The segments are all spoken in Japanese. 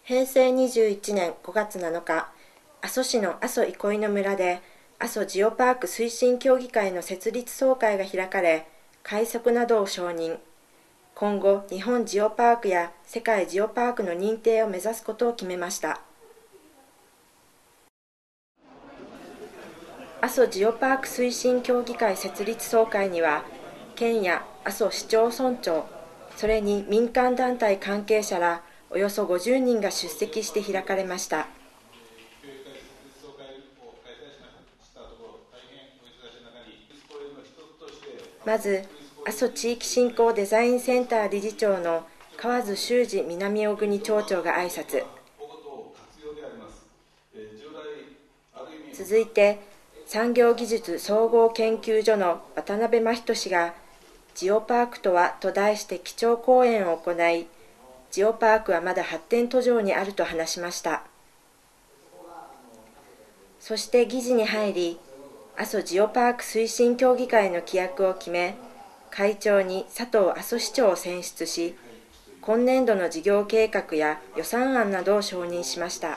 平成21年5月7日、阿蘇市の阿蘇憩いの村で阿蘇ジオパーク推進協議会の設立総会が開かれ、快速などを承認。今後、日本ジオパークや世界ジオパークの認定を目指すことを決めました。阿蘇ジオパーク推進協議会設立総会には、県や阿蘇市町村長、それに民間団体関係者らおよそ50人が出席して開かれました。まず、阿蘇地域振興デザインセンター理事長の河津修二南小国町長が挨拶。続いて、産業技術総合研究所の渡辺真人氏が、ジオパークとはと題して基調講演を行い、ジオパークはまだ発展途上にあると話しました。そして議事に入り、阿蘇ジオパーク推進協議会の規約を決め、会長に佐藤阿蘇市長を選出し、今年度の事業計画や予算案などを承認しました。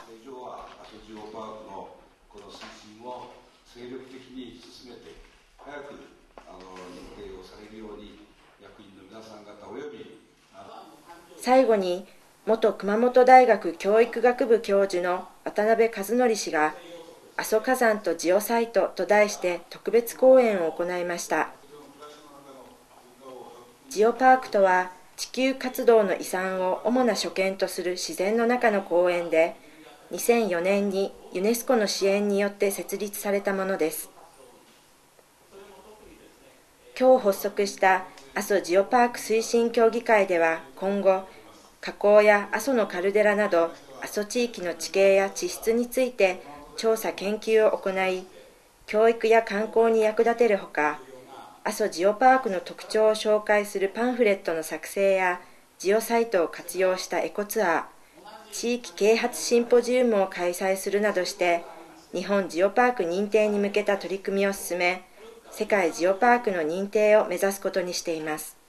最後に、元熊本大学教育学部教授の渡辺和則氏が、阿蘇火山とジオサイトと題して特別講演を行いました。ジオパークとは、地球活動の遺産を主な所見とする自然の中の公園で、2004年にユネスコの支援によって設立されたものです。今日発足した阿蘇ジオパーク推進協議会では今後、火口や阿蘇のカルデラなど阿蘇地域の地形や地質について調査研究を行い、教育や観光に役立てるほか、阿蘇ジオパークの特徴を紹介するパンフレットの作成やジオサイトを活用したエコツアー、地域啓発シンポジウムを開催するなどして日本ジオパーク認定に向けた取り組みを進め、世界ジオパークの認定を目指すことにしています。